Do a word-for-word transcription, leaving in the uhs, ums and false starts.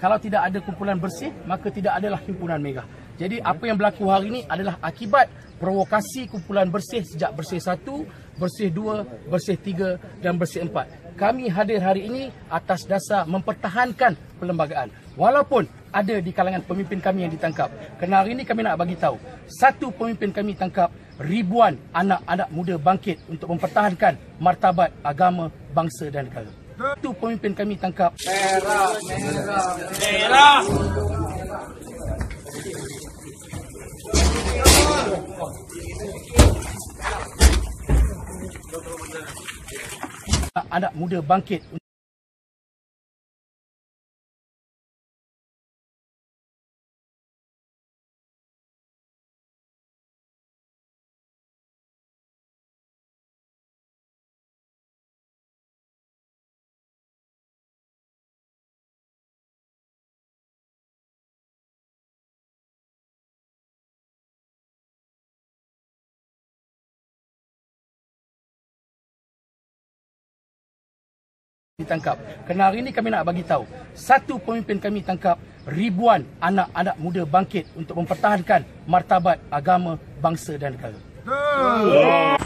Kalau tidak ada kumpulan bersih, maka tidak adalah himpunan Merah. Jadi apa yang berlaku hari ini adalah akibat provokasi kumpulan bersih sejak Bersih satu, Bersih dua, Bersih tiga dan Bersih empat. Kami hadir hari ini atas dasar mempertahankan perlembagaan. Walaupun ada di kalangan pemimpin kami yang ditangkap. Kerana hari ini kami nak bagi tahu, satu pemimpin kami tangkap, ribuan anak-anak muda bangkit untuk mempertahankan martabat agama, bangsa dan negara. Satu pemimpin kami tangkap. Merah, merah, merah. Anak muda bangkit. Ditangkap. Kerana hari ini kami nak bagi tahu, satu pemimpin kami tangkap, ribuan anak-anak muda bangkit untuk mempertahankan martabat agama, bangsa dan negara.